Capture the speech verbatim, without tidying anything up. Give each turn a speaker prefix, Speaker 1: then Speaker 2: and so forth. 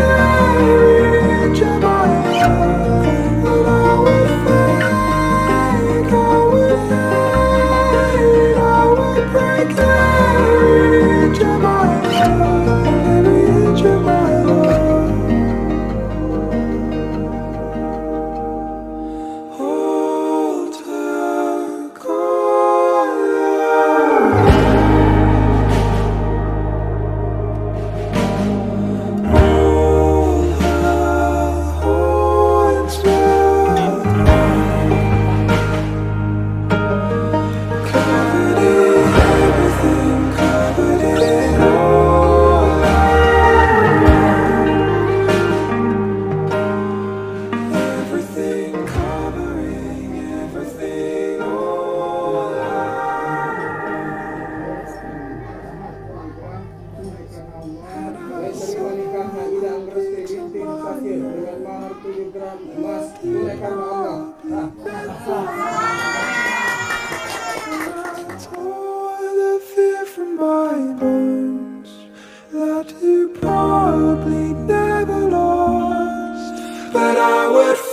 Speaker 1: carriage of my love, and I would fake, I would hate, I would break carriage of my love, carriage of my love. Altar call.
Speaker 2: Angresti binti Masykur dengan mahar tujuh gram emas tunai karena Allah.
Speaker 1: The fear from my bones that you probably never lost, but I would